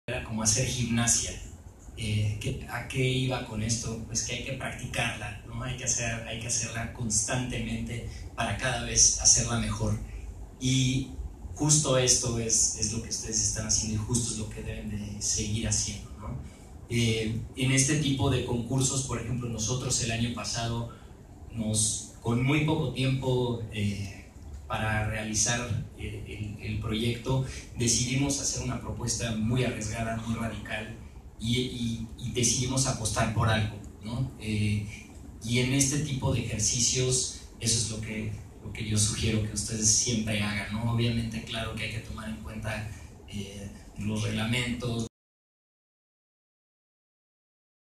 Era como hacer gimnasia. ¿A qué iba con esto? Pues que hay que practicarla, ¿no? Hay que hacerla constantemente para cada vez hacerla mejor. Y justo esto es lo que ustedes están haciendo y justo es lo que deben de seguir haciendo, ¿no? En este tipo de concursos, por ejemplo, nosotros el año pasado, con muy poco tiempo para realizar el proyecto, decidimos hacer una propuesta muy arriesgada, muy radical, y decidimos apostar por algo, ¿no? Y en este tipo de ejercicios, eso es lo que yo sugiero que ustedes siempre hagan, ¿no? Obviamente, claro que hay que tomar en cuenta los reglamentos,